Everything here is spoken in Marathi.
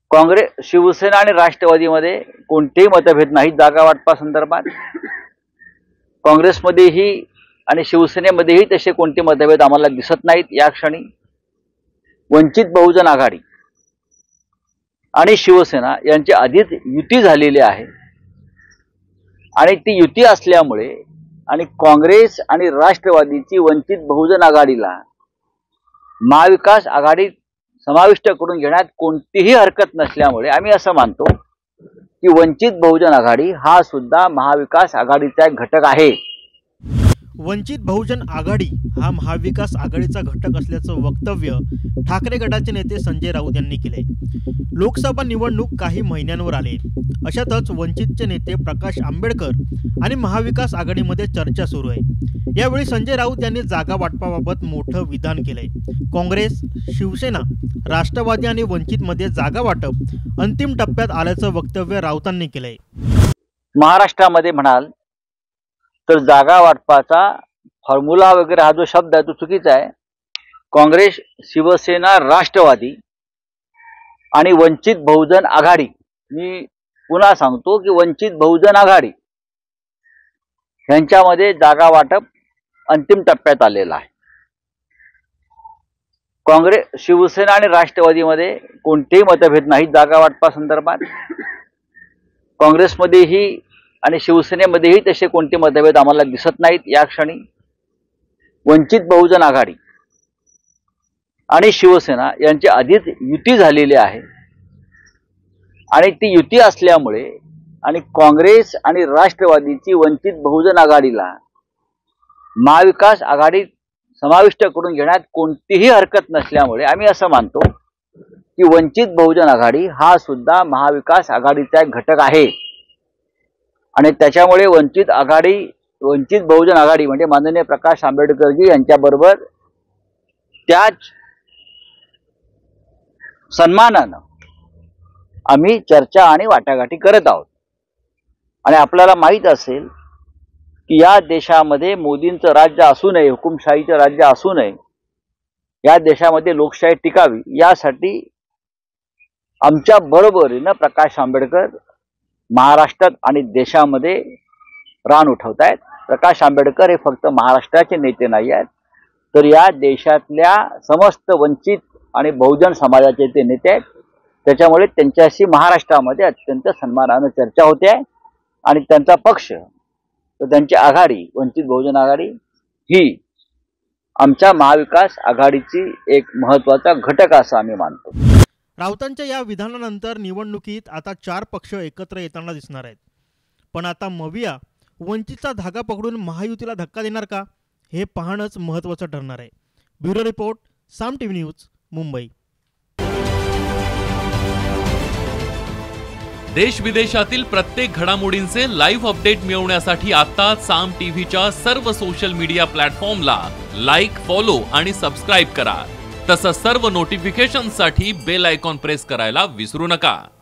काँग्रेस, शिवसेना आणि राष्ट्रवादीमध्ये कोणतेही मतभेद नाहीत जागा वाटपासंदर्भात। काँग्रेसमध्येही आणि शिवसेनेमध्येही तसे कोणते मतभेद आम्हाला दिसत नाहीत। या क्षणी वंचित बहुजन आघाडी आणि शिवसेना यांची आधीच युती झालेली आहे आणि ती युती असल्यामुळे आणि काँग्रेस आणि राष्ट्रवादीची वंचित बहुजन आघाडीला महाविकास आघाडीत समाविष्ट करून घेण्यात कोणतीही हरकत नसल्यामुळे आम्ही असं मानतो की वंचित बहुजन आघाडी हा सुद्धा महाविकास आघाडीचा एक घटक आहे। वंचित बहुजन आघाडी हा महाविकास आघाडीचा घटक असल्याचं वक्तव्य ठाकरे गटाचे नेते संजय राऊत यांनी केले। लोकसभा निवडणूक काही महिन्यांवर आले, अशातच वंचितचे नेते प्रकाश आंबेडकर आणि महाविकास आघाडीमध्ये चर्चा सुरू आहे। यावेळी संजय राऊत यांनी जागा वाटपाबाबत मोठं विधान केलंय। काँग्रेस, शिवसेना, राष्ट्रवादी आणि वंचितमध्ये जागा वाटप अंतिम टप्प्यात आल्याचं वक्तव्य राऊतांनी केलंय। महाराष्ट्रामध्ये म्हणाल तर जागा वाटपाचा फॉर्म्युला वगैरे हा जो शब्द आहे तो चुकीचा आहे। काँग्रेस, शिवसेना, राष्ट्रवादी आणि वंचित बहुजन आघाडी, मी पुन्हा सांगतो की वंचित बहुजन आघाडी यांच्यामध्ये जागा वाटप अंतिम टप्प्यात आलेला आहे। काँग्रेस, शिवसेना आणि राष्ट्रवादीमध्ये कोणतेही मतभेद नाहीत जागा वाटपासंदर्भात। काँग्रेसमध्येही आणि शिवसेनेमध्येही तसे कोणते मतभेद आम्हाला दिसत नाहीत। या क्षणी वंचित बहुजन आघाडी आणि शिवसेना यांची आधीच युती झालेली आहे आणि ती युती असल्यामुळे आणि काँग्रेस आणि राष्ट्रवादीची वंचित बहुजन आघाडीला महाविकास आघाडीत समाविष्ट करून घेण्यात कोणतीही हरकत नसल्यामुळे आम्ही असं मानतो की वंचित बहुजन आघाडी हा सुद्धा महाविकास आघाडीचा एक घटक आहे आणि त्याच्यामुळे वंचित बहुजन आघाडी म्हणजे माननीय प्रकाश आंबेडकरजी यांच्याबरोबर त्याच सन्मानानं आम्ही चर्चा आणि वाटाघाटी करत आहोत। आणि आपल्याला माहित असेल की या देशामध्ये मोदींचं राज्य असू नये, हुकुमशाहीचं राज्य असू नये, या देशामध्ये लोकशाही टिकावी यासाठी आमच्या बरोबरीनं प्रकाश आंबेडकर महाराष्ट्रात आणि देशामध्ये रान उठवत आहेत। प्रकाश आंबेडकर हे फक्त महाराष्ट्राचे नेते नाही आहेत, तर या देशातल्या समस्त वंचित आणि बहुजन समाजाचे ते नेते आहेत। त्याच्यामुळे त्यांच्याशी महाराष्ट्रामध्ये अत्यंत सन्मानाने चर्चा होते आहे आणि त्यांचा पक्ष, तर त्यांची आघाडी, वंचित बहुजन आघाडी ही आमच्या महाविकास आघाडीची एक महत्त्वाचा घटक असं आम्ही मानतो। राऊतांच्या या विधानानंतर निवडणुकीत आता 4 पक्ष एकत्र येताना दिसणार आहेत, पण आता मविया वंचितचा धागा पकडून महायुतीला धक्का देणार का, हे पाहणंच महत्त्वाचं ठरणार आहे। Bureau report, Saam TV news, Mumbai. देश विदेशातील प्रत्येक घडामोडींचे लाईव्ह अपडेट मिळवण्यासाठी आता साम टीव्हीच्या सर्व सोशल मीडिया प्लॅटफॉर्मला लाईक, फॉलो आणि सबस्क्राईब करा। तसंच सर्व नोटिफिकेशनसाठी बेल आयकॉन प्रेस करायला विसरू नका।